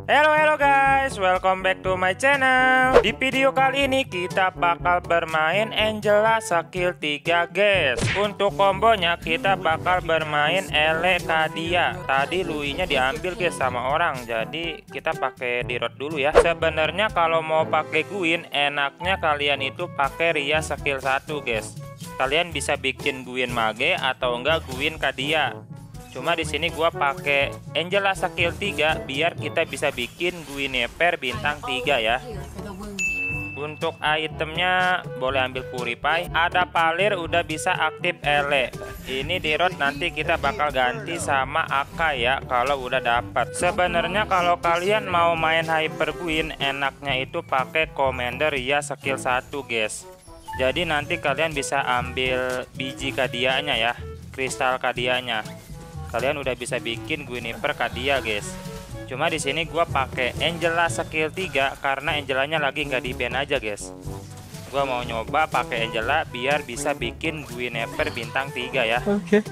Hello guys, welcome back to my channel. Di video kali ini kita bakal bermain Angela skill 3 guys. Untuk kombonya kita bakal bermain Ele Kadia. Tadi Lui-nya diambil guys sama orang, jadi kita pakai Dirot dulu ya. Sebenarnya kalau mau pakai Gwyn enaknya kalian itu pakai Ria skill 1 guys. Kalian bisa bikin Gwyn Mage atau enggak Gwyn Kadia. Cuma di sini gua pakai Angela skill 3 biar kita bisa bikin Gwynper bintang 3 ya. Untuk itemnya boleh ambil Purify. Ada Palir udah bisa aktif Ele. Ini Dirot nanti kita bakal ganti sama Akai ya kalau udah dapat. Sebenarnya kalau kalian mau main Hyper Gwyn enaknya itu pakai Commander Ria skill 1 guys. Jadi nanti kalian bisa ambil biji Kadianya ya, kristal Kadianya. Kalian udah bisa bikin Gwynper Kadia guys. Cuma di sini gua pakai Angela skill 3 karena Angelanya lagi nggak di ban aja guys. Gua mau nyoba pakai Angela biar bisa bikin Gwynper bintang 3 ya.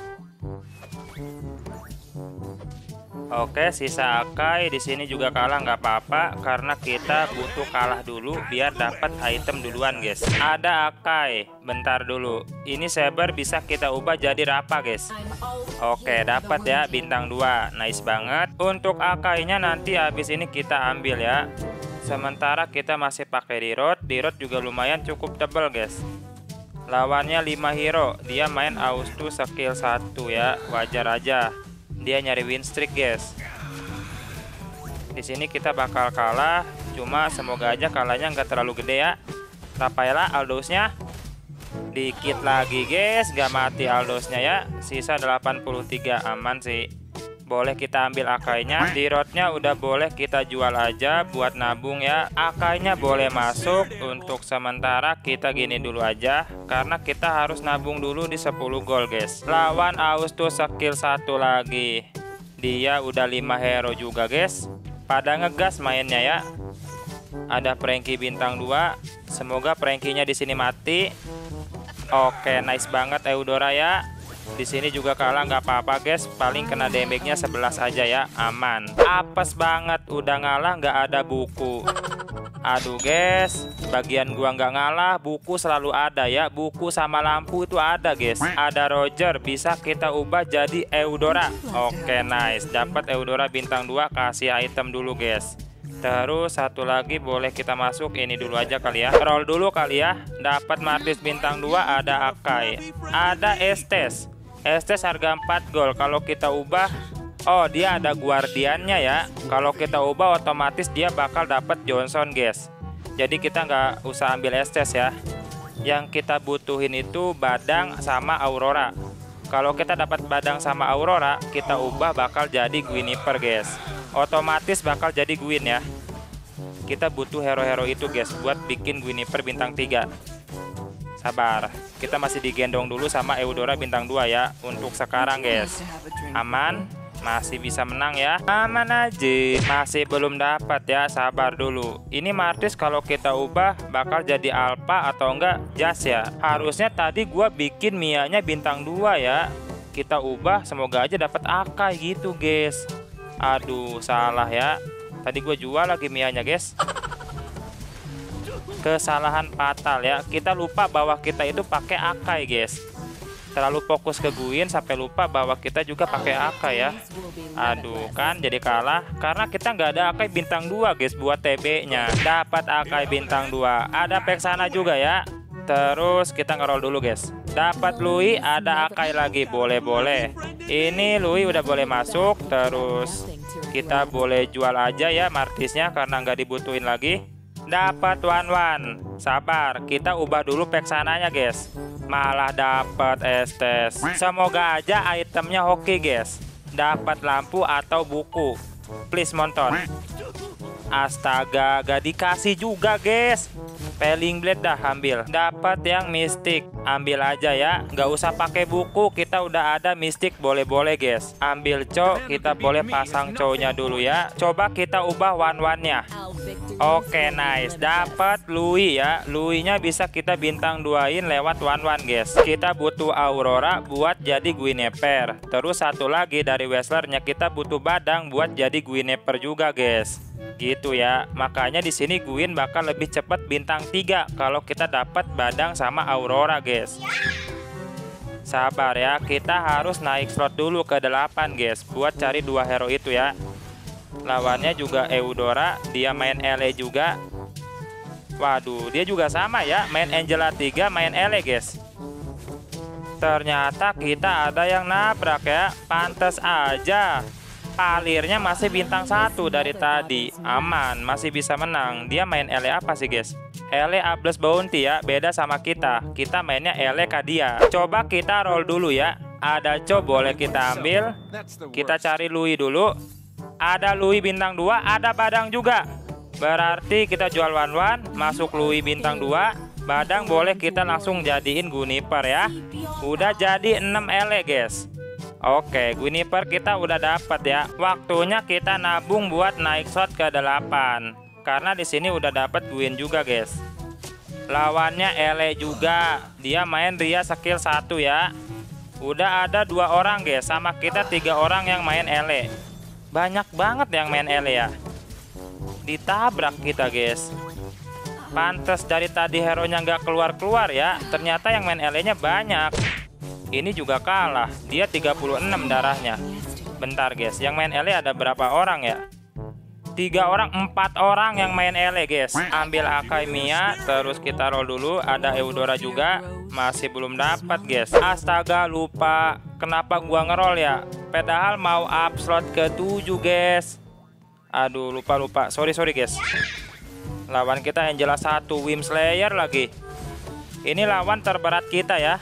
Oke, sisa Akai di sini juga kalah nggak apa-apa karena kita butuh kalah dulu biar dapat item duluan guys. Ada Akai, bentar dulu. Ini Saber bisa kita ubah jadi Rapa guys. Oke, dapat ya bintang 2, nice banget. Untuk Akainya nanti habis ini kita ambil ya. Sementara kita masih pakai Dirot. Dirot juga lumayan cukup tebal guys. Lawannya 5 hero, dia main Austu skill 1 ya, wajar aja. Dia nyari win streak guys. Di sini kita bakal kalah, cuma semoga aja kalahnya nggak terlalu gede ya. Rafaela Aldosnya dikit lagi guys, nggak mati Aldosnya ya. Sisa 83, aman sih. Boleh kita ambil Akainya. Dirotnya udah boleh kita jual aja buat nabung ya. Akainya boleh masuk. Untuk sementara kita gini dulu aja karena kita harus nabung dulu di 10 gol guys. Lawan Austu skill 1 lagi. Dia udah 5 hero juga guys. Pada ngegas mainnya ya. Ada Franky bintang 2. Semoga Franky-nya di sini mati. Oke, nice banget Eudora ya. Di sini juga kalah nggak apa-apa guys, paling kena damage-nya 11 aja ya, aman. Apes banget, udah ngalah nggak ada buku. Aduh guys, bagian gua nggak ngalah, buku selalu ada ya. Buku sama lampu itu ada guys. Ada Roger, bisa kita ubah jadi Eudora. Oke, nice, dapat Eudora bintang 2, kasih item dulu guys. Terus satu lagi boleh kita masuk ini dulu aja kali ya. Roll dulu kali ya. Dapat Martis bintang 2, ada Akai. Ada Estes. Estes harga 4 gol. Kalau kita ubah, oh dia ada guardiannya ya. Kalau kita ubah otomatis dia bakal dapat Johnson guys. Jadi kita nggak usah ambil Estes ya. Yang kita butuhin itu Badang sama Aurora. Kalau kita dapat Badang sama Aurora, kita ubah bakal jadi Gwynper guys. Otomatis bakal jadi Gwyn ya. Kita butuh hero-hero itu guys buat bikin Gwynper bintang 3. Sabar, kita masih digendong dulu sama Eudora bintang 2 ya. Untuk sekarang guys, aman, masih bisa menang ya. Aman aja, masih belum dapat ya, sabar dulu. Ini Martis kalau kita ubah bakal jadi Alpha atau enggak Jas ya. Harusnya tadi gua bikin Mia-nya bintang 2 ya. Kita ubah, semoga aja dapat Akai gitu guys. Aduh, salah ya. Tadi gue jual lagi Mia-nya guys. Kesalahan fatal ya. Kita lupa bahwa kita itu pakai Akai guys. Terlalu fokus ke Gwyn sampai lupa bahwa kita juga pakai Akai ya. Aduh, kan jadi kalah karena kita nggak ada Akai bintang 2 guys buat TB-nya. Dapat Akai bintang 2. Ada Vexana juga ya. Terus kita ngeroll dulu guys. Dapat Lui, ada Akai lagi, boleh-boleh. Ini Lui udah boleh masuk. Terus kita boleh jual aja ya Martisnya karena nggak dibutuhin lagi. Dapat Wan. Sabar, kita ubah dulu Vexananya guys. Malah dapat Estes. Semoga aja itemnya hoki guys. Dapat lampu atau buku. Please monton. Astaga, gak dikasih juga guys. Peling Blade dah ambil. Dapat yang mistik, ambil aja ya. Gak usah pakai buku, kita udah ada mistik, boleh-boleh guys. Ambil cok, kita boleh pasang cownya dulu ya. Coba kita ubah one-one-nya. Oke, nice. Dapat Lui ya. Lui-nya bisa kita bintang 2-in lewat one-one guys. Kita butuh Aurora buat jadi Gwynper. Terus satu lagi dari Wrestlernya kita butuh Badang buat jadi Gwynper juga guys. Gitu ya. Makanya di sini Gwyn bakal lebih cepat bintang 3 kalau kita dapat Badang sama Aurora, guys. Sabar ya, kita harus naik slot dulu ke 8, guys, buat cari 2 hero itu ya. Lawannya juga Eudora, dia main LE juga. Waduh, dia juga sama ya, main Angela 3, main LE, guys. Ternyata kita ada yang nabrak ya. Pantes aja Palirnya masih bintang 1 dari tadi. Aman, masih bisa menang. Dia main LE apa sih, guys? LE Ables Bounty ya, beda sama kita. Kita mainnya LE Kadia. Coba kita roll dulu ya. Ada Co boleh kita ambil. Kita cari Louis dulu. Ada Louis bintang 2, ada Badang juga. Berarti kita jual one-one, masuk Louis bintang 2. Badang boleh kita langsung jadiin Guniper ya. Udah jadi 6 LE, guys. Oke, Guniper kita udah dapat ya. Waktunya kita nabung buat naik slot ke 8. Karena di sini udah dapat Gwyn juga, guys. Lawannya LE juga. Dia main Ria skill 1 ya. Udah ada 2 orang, guys. Sama kita 3 orang yang main LE. Banyak banget yang main LE ya. Ditabrak kita, guys. Pantes dari tadi hero-nya nggak keluar-keluar ya. Ternyata yang main LE-nya banyak. Ini juga kalah. Dia 36 darahnya. Bentar, guys. Yang main LE ada berapa orang ya? 3 orang, 4 orang yang main LE, guys. Ambil Akai Mia, terus kita roll dulu. Ada Eudora juga. Masih belum dapat, guys. Astaga, lupa. Kenapa gua ngeroll ya? Padahal mau up slot ke 7, guys. Aduh, lupa. Sorry, guys. Lawan kita Angela 1, Wim Slayer lagi. Ini lawan terberat kita ya.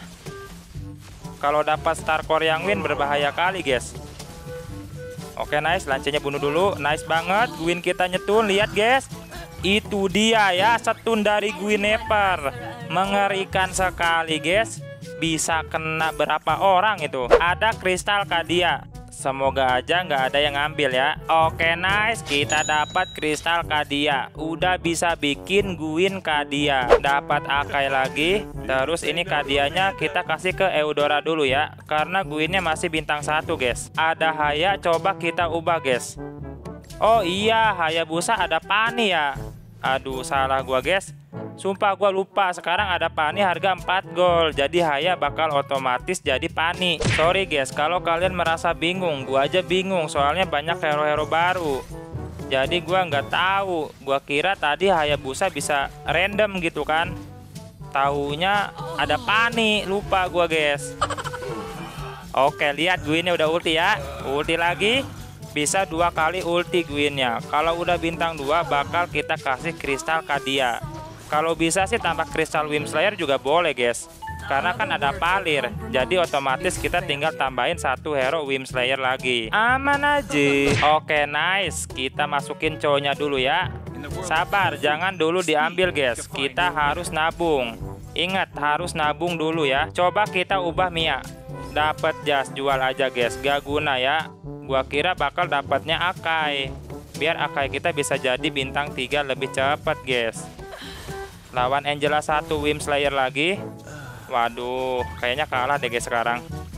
Kalau dapat Star Core yang win berbahaya kali, guys. Oke, nice. Lancenya bunuh dulu. Nice banget. Gwyn kita nyetun. Lihat, guys. Itu dia ya. Setun dari Gwyneper. Mengerikan sekali, guys. Bisa kena berapa orang itu. Ada Kristal Kadia. Semoga aja nggak ada yang ngambil ya. Oke, nice. Kita dapat Kristal Kadia. Udah bisa bikin Gwyn Kadia. Dapat Akai lagi. Terus ini Kadianya kita kasih ke Eudora dulu ya. Karena Gwynnya masih bintang 1, guys. Ada Haya, coba kita ubah, guys. Oh iya, Hayabusa ada Pani ya. Aduh, salah gua, guys. Sumpah gua lupa. Sekarang ada Pani harga 4 gold. Jadi Haya bakal otomatis jadi Pani. Sorry, guys, kalau kalian merasa bingung. Gua aja bingung soalnya banyak hero-hero baru. Jadi gua nggak tahu. Gua kira tadi Hayabusa bisa random gitu kan. Taunya ada Pani. Lupa gua, guys. Oke, lihat Gwynnya udah ulti ya. Ulti lagi. Bisa 2 kali ulti Gwynnya. Kalau udah bintang 2 bakal kita kasih Kristal Kadia. Kalau bisa sih tambah Kristal Wim Slayer juga boleh, guys. Karena kan ada Palir. Jadi otomatis kita tinggal tambahin 1 hero Wim Slayer lagi. Aman aja. Oke, nice. Kita masukin cowoknya dulu ya. Sabar, jangan dulu diambil, guys. Kita harus nabung. Ingat, harus nabung dulu ya. Coba kita ubah Mia. Dapat jas, jual aja, guys. Gak guna ya. Gua kira bakal dapatnya Akai. Biar Akai kita bisa jadi bintang 3 lebih cepat, guys. Lawan Angela 1, Wim Slayer lagi. Waduh, kayaknya kalah deh, guys, sekarang.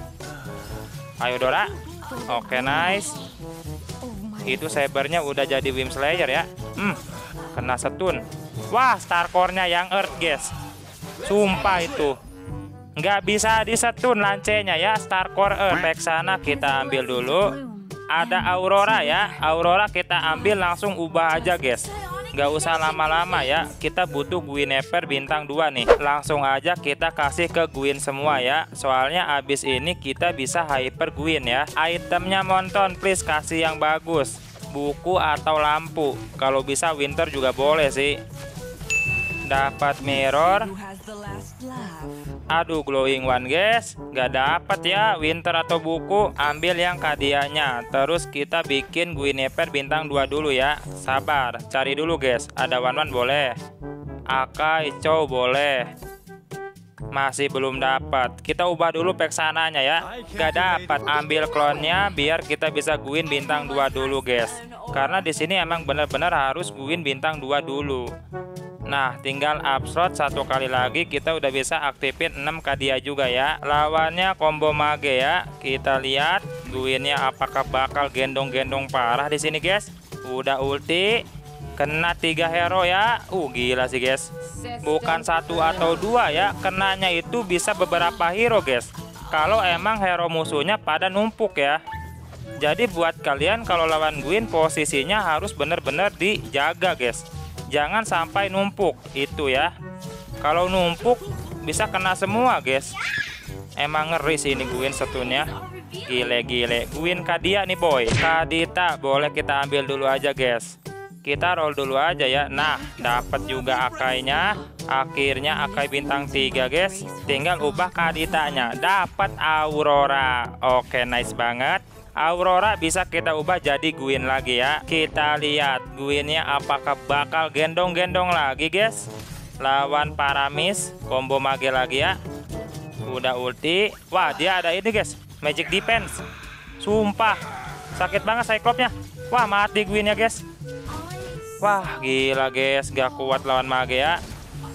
Ayo Dora. Oke, nice. Itu Sabernya udah jadi Wim Slayer ya. Kena setun. Wah, Star Core-nya yang Earth, guys. Sumpah itu nggak bisa disetun lancenya ya. Star Core Earth. Back sana kita ambil dulu. Ada Aurora ya. Aurora kita ambil langsung ubah aja, guys. Gak usah lama-lama ya. Kita butuh Gwyneper bintang 2 nih. Langsung aja kita kasih ke Gwyn semua ya. Soalnya abis ini kita bisa hyper Gwyn ya. Itemnya Monton, please kasih yang bagus. Buku atau lampu. Kalau bisa Winter juga boleh sih. Dapat mirror. Aduh, glowing one, guys. Gak dapat ya Winter atau buku. Ambil yang Kadianya. Terus kita bikin Gwyneper bintang 2 dulu ya. Sabar, cari dulu, guys. Ada one boleh. Akai Chow boleh. Masih belum dapat. Kita ubah dulu pack sananya ya. Gak dapat. Ambil klonnya biar kita bisa Gwyn bintang 2 dulu, guys. Karena di sini emang bener-bener harus Gwyn bintang 2 dulu. Nah, tinggal up slot 1 kali lagi. Kita udah bisa aktifin 6 Kadia juga ya. Lawannya combo mage ya. Kita lihat Gwynnya apakah bakal gendong-gendong parah di sini, guys. Udah ulti. Kena 3 hero ya. Gila sih guys. Bukan 1 atau 2 ya. Kenanya itu bisa beberapa hero guys. Kalau emang hero musuhnya pada numpuk ya. Jadi buat kalian kalau lawan Gwyn posisinya harus bener-bener dijaga guys. Jangan sampai numpuk itu ya. Kalau numpuk bisa kena semua guys. Emang ngeri sih ini Gwyn stunnya. Gile. Gwyn Kadia nih boy. Kadita boleh kita ambil dulu aja guys. Kita roll dulu aja ya. Nah, dapat juga Akainya. Akhirnya Akai bintang 3 guys. Tinggal ubah Kaditanya. Dapat Aurora. Oke, nice banget. Aurora bisa kita ubah jadi Gwyn lagi ya. Kita lihat Gwynnya apakah bakal gendong-gendong lagi guys. Lawan Paramis. Combo mage lagi ya. Udah ulti. Wah, dia ada ini guys. Magic defense. Sumpah. Sakit banget Cyclops-nya. Wah, mati Gwynnya guys. Wah, gila guys. Gak kuat lawan mage ya.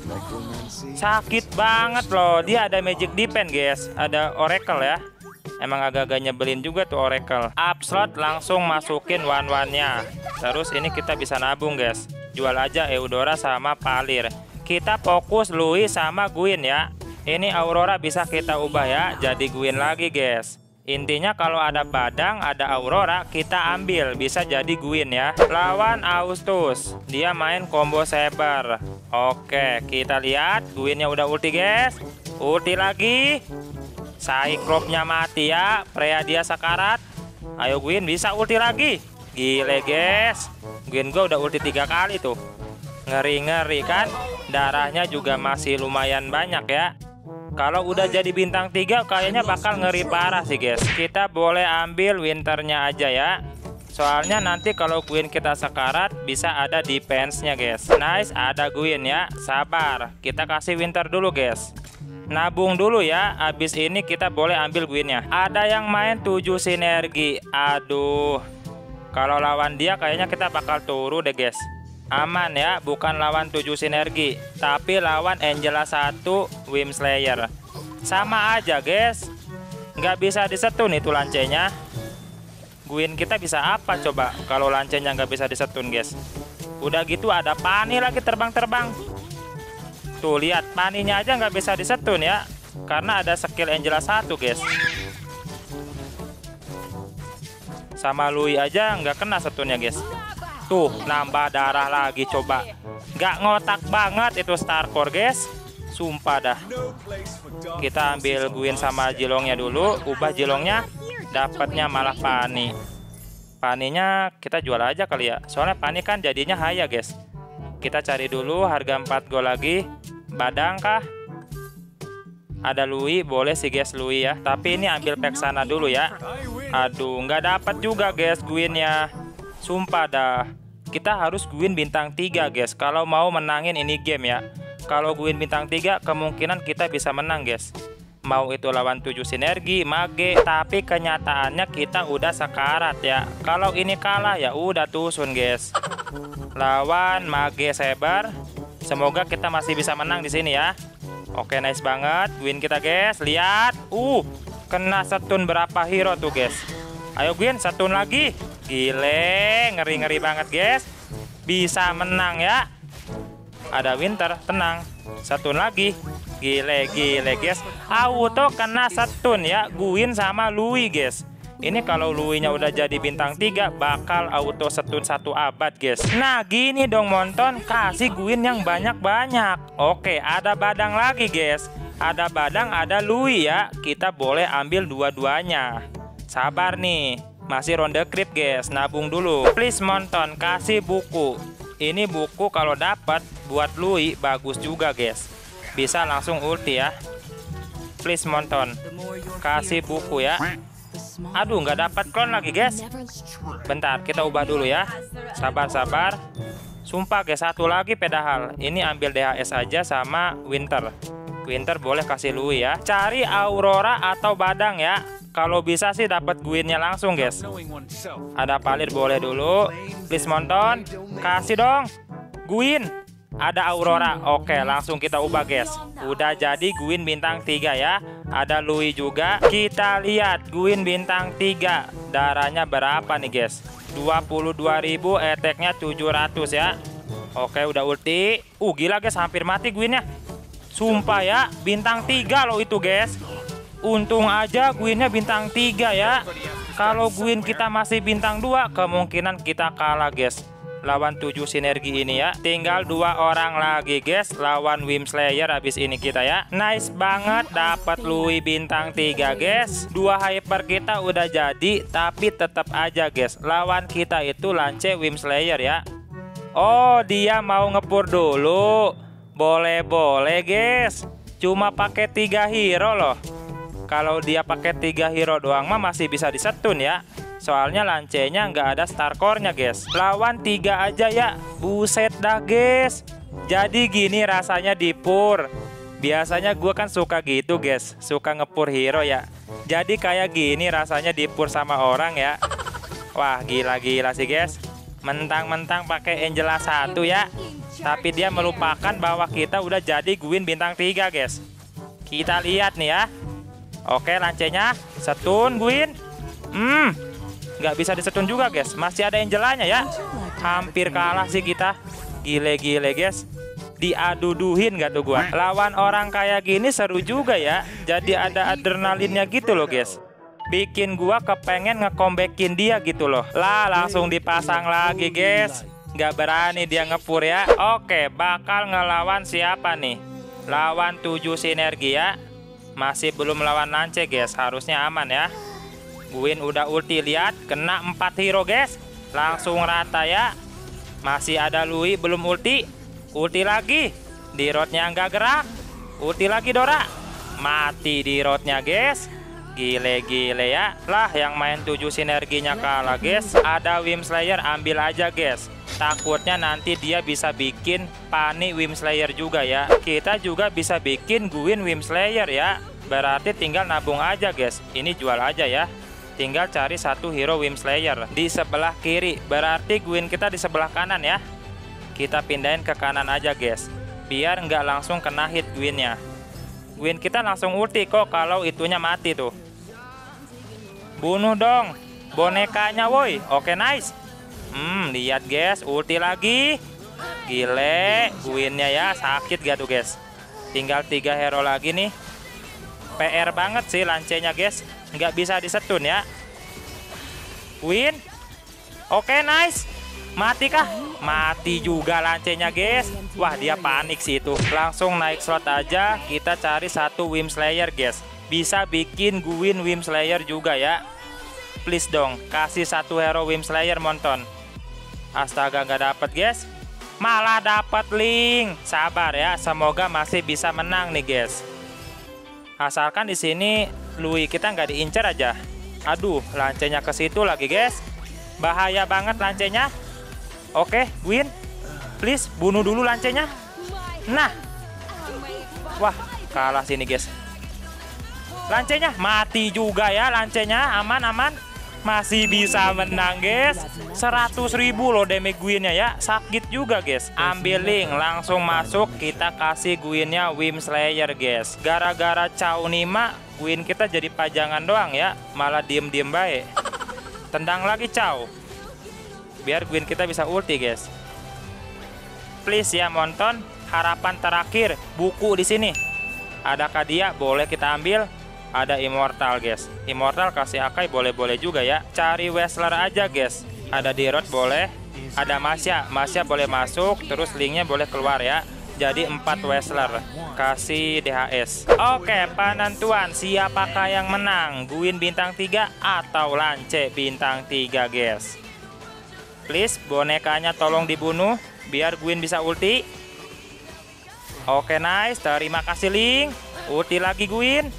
Sakit banget loh. Dia ada magic defense guys. Ada Oracle ya. Emang agak-agak nyebelin juga tuh Oracle. Up slot langsung masukin one-one-nya. Terus ini kita bisa nabung guys. Jual aja Eudora sama Palir. Kita fokus Louis sama Gwyn ya. Ini Aurora bisa kita ubah ya jadi Gwyn lagi guys. Intinya kalau ada Badang, ada Aurora, kita ambil. Bisa jadi Gwyn ya. Lawan Austus. Dia main combo Saber. Oke, kita lihat. Gwynnya udah ulti guys. Ulti lagi. Cyclops-nya mati ya. Freya dia sakarat. Ayo Gwyn bisa ulti lagi. Gile guys. Gwyn gue udah ulti 3 kali tuh. Ngeri-ngeri kan. Darahnya juga masih lumayan banyak ya. Kalau udah jadi bintang 3 kayaknya bakal ngeri parah sih guys. Kita boleh ambil winternya aja ya. Soalnya nanti kalau Gwyn kita sekarat bisa ada defense-nya guys. Nice, ada Gwyn ya. Sabar, kita kasih winter dulu guys. Nabung dulu ya. Abis ini kita boleh ambil Gwyn-nya. Ada yang main 7 sinergi. Aduh. Kalau lawan dia kayaknya kita bakal turu deh guys. Aman ya, bukan lawan 7 sinergi, tapi lawan Angela 1 Wim Slayer. Sama aja guys. Nggak bisa disetun itu lancenya. Gwyn kita bisa apa coba kalau lancenya nggak bisa disetun guys. Udah gitu ada Pani lagi terbang-terbang. Tuh lihat, Paninya aja nggak bisa disetun ya. Karena ada skill Angela 1 guys. Sama Louis aja nggak kena setunnya guys. Tuh, nambah darah lagi coba. Gak ngotak banget itu Starcore guys. Sumpah dah. Kita ambil Gwyn sama Jilongnya dulu. Ubah Jilongnya. Dapatnya malah Pani. Paninya kita jual aja kali ya. Soalnya Pani kan jadinya haya guys. Kita cari dulu harga 4 gol lagi. Badang kah? Ada Louis, boleh sih guys Louis ya. Tapi ini ambil pack sana dulu ya. Aduh, nggak dapat juga guys Gwynnya. Sumpah dah. Kita harus Gwyn bintang 3 guys kalau mau menangin ini game ya. Kalau Gwyn bintang 3 kemungkinan kita bisa menang guys. Mau itu lawan 7 sinergi, mage, tapi kenyataannya kita udah sekarat ya. Kalau ini kalah ya udah tusun guys. Lawan mage Saber. Semoga kita masih bisa menang di sini ya. Oke, nice banget Gwyn kita guys. Lihat. Kena setun berapa hero tuh guys. Ayo Gwyn, setun lagi. Gile, ngeri-ngeri banget guys. Bisa menang ya. Ada winter, tenang. Setun lagi. Gile guys. Auto kena setun ya. Gwyn sama Louis guys. Ini kalau Louis-nya udah jadi bintang 3 bakal auto setun 1 abad guys. Nah gini dong Monton. Kasih Gwyn yang banyak-banyak. Oke, ada Badang lagi guys. Ada Badang, ada Louis ya. Kita boleh ambil dua-duanya. Sabar nih. Masih ronde creep guys, nabung dulu. Please Monton, kasih buku. Ini buku kalau dapat buat Louis bagus juga guys. Bisa langsung ulti ya. Please Monton, kasih buku ya. Aduh, nggak dapat clone lagi guys. Bentar, kita ubah dulu ya. Sabar. Sumpah guys, satu lagi pedahal. Ini ambil DHS aja sama Winter. Winter boleh kasih Louis ya. Cari Aurora atau Badang ya. Kalau bisa sih dapat Gwyn-nya langsung guys. Ada Palir boleh dulu. Please Monton, kasih dong Gwyn. Ada Aurora. Oke, langsung kita ubah guys. Udah jadi Gwyn bintang 3 ya. Ada Louis juga. Kita lihat Gwyn bintang 3. Darahnya berapa nih guys? 22.000, attack-nya 700 ya. Oke, udah ulti. Gila guys, hampir mati Gwynnya. Sumpah ya, bintang 3 loh itu guys. Untung aja Gwynnya bintang 3 ya. Kalau Gwyn kita masih bintang 2, kemungkinan kita kalah guys. Lawan 7 sinergi ini ya. Tinggal 2 orang lagi guys. Lawan Wymslayer habis ini kita ya. Nice banget dapat Louis bintang 3 guys. 2 hyper kita udah jadi. Tapi tetap aja guys, lawan kita itu Lance Wymslayer ya. Oh, dia mau ngepur dulu. Boleh-boleh guys. Cuma pakai 3 hero loh. Kalau dia pakai 3 hero doang mah masih bisa disetun ya. Soalnya Lance-nya nggak ada star core-nya guys. Lawan 3 aja ya. Buset dah guys. Jadi gini rasanya di pur. Biasanya gue kan suka gitu guys, suka ngepur hero ya. Jadi kayak gini rasanya di pur sama orang ya. Wah, gila-gila sih guys. Mentang-mentang pakai Angela 1 ya. Tapi dia melupakan bahwa kita udah jadi Gwyn bintang 3 guys. Kita lihat nih ya. Oke, Lance-nya setun Gwyn. Nggak bisa disetun juga guys. Masih ada Angelanya ya. Hampir kalah sih kita. Gile-gile guys. Diadu-duhin gak tuh gua. Lawan orang kayak gini seru juga ya. Jadi ada adrenalinnya gitu loh guys. Bikin gua kepengen nge-comebackin dia gitu loh. Lah, langsung dipasang lagi guys. Nggak berani dia ngepur ya. Oke, bakal ngelawan siapa nih? Lawan 7 sinergi ya. Masih belum lawan Lance guys. Harusnya aman ya. Gwyn udah ulti, lihat, kena 4 hero guys. Langsung rata ya. Masih ada Louis belum ulti. Ulti lagi. Di roadnya nggak gerak. Ulti lagi Dora. Mati di roadnya guys. Gile-gile ya. Lah, yang main 7 sinerginya kalah guys. Ada Wymslayer, ambil aja guys. Takutnya nanti dia bisa bikin panik Wymslayer juga ya. Kita juga bisa bikin Gwyn Wymslayer ya. Berarti tinggal nabung aja guys. Ini jual aja ya. Tinggal cari 1 hero Wymslayer di sebelah kiri. Berarti Gwyn kita di sebelah kanan ya. Kita pindahin ke kanan aja guys. Biar nggak langsung kena hit Gwynnya. Gwyn kita langsung ulti kok kalau itunya mati tuh. Bunuh dong bonekanya woi. Oke, nice. Lihat guys, ulti lagi. Gile, Gwynnya ya. Sakit gak tuh guys. Tinggal 3 hero lagi nih. PR banget sih Lance-nya guys. Nggak bisa disetun ya. Gwyn. Oke, nice. Mati kah? Mati juga Lance-nya guys. Wah, dia panik sih itu. Langsung naik slot aja. Kita cari 1 Wymslayer guys. Bisa bikin Gwyn Wymslayer juga ya. Please dong, kasih 1 hero Wymslayer monton. Astaga, nggak dapet guys. Malah dapat link. Sabar ya, semoga masih bisa menang nih guys. Asalkan di sini Louis kita nggak diincar aja. Aduh, Lance-nya ke situ lagi guys. Bahaya banget Lance-nya. Oke, Gwyn, please bunuh dulu Lance-nya. Nah, wah, kalah sini guys. Lance-nya mati juga ya. Lance-nya aman-aman. Masih bisa menang guys. 100.000 loh damage Gwynnya ya. Sakit juga guys. Ambil link, langsung masuk. Kita kasih Gwynnya Wymslayer guys. Gara-gara Chow Nima, Gwyn kita jadi pajangan doang ya. Malah diem-diem baik. Tendang lagi Chow. Biar Gwyn kita bisa ulti guys. Please ya monton. Harapan terakhir, buku di sini. Adakah dia? Boleh kita ambil. Ada Immortal guys. Immortal kasih Akai boleh-boleh juga ya. Cari Wrestler aja guys. Ada di road boleh. Ada Masya. Masya boleh masuk. Terus linknya boleh keluar ya. Jadi 4 Wrestler. Kasih DHS. Oke, penentuan siapakah yang menang? Gwyn bintang 3 atau Lance bintang 3 guys. Please bonekanya tolong dibunuh. Biar Gwyn bisa ulti. Oke, nice. Terima kasih link. Ulti lagi Gwyn.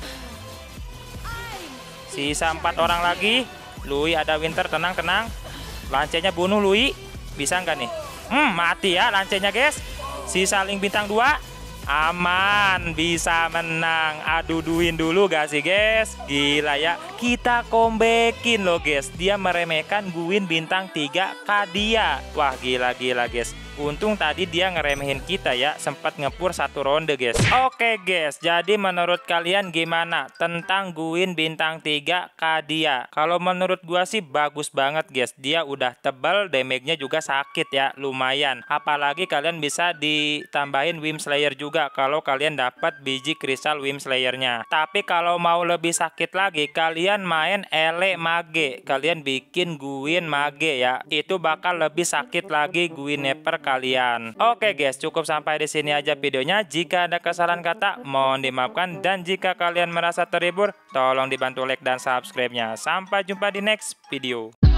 Sisa 4 orang lagi. Louis ada Winter, tenang-tenang. Lance-nya bunuh Louis. Bisa nggak nih? Mati ya Lance-nya guys. Sisa link bintang 2. Aman, bisa menang. Adu-duin dulu gak sih guys? Gila ya. Kita comebackin loh guys. Dia meremehkan Gwyn bintang 3 Kadia. Wah, gila-gila guys. Untung tadi dia ngeremehin kita ya, sempat ngepur 1 ronde guys. Oke guys, jadi menurut kalian gimana tentang Gwyn bintang 3 Kadia? Kalau menurut gua sih bagus banget guys. Dia udah tebal, damage-nya juga sakit ya, lumayan. Apalagi kalian bisa ditambahin Wyrmslayer juga kalau kalian dapat biji kristal Wyrmslayer-nya. Tapi kalau mau lebih sakit lagi, kalian main Ele Mage. Kalian bikin Gwyn Mage ya. Itu bakal lebih sakit lagi Gwynper kalian. Oke guys, cukup sampai di sini aja videonya. Jika ada kesalahan kata, mohon dimaafkan, dan jika kalian merasa terhibur, tolong dibantu like dan subscribe-nya. Sampai jumpa di next video.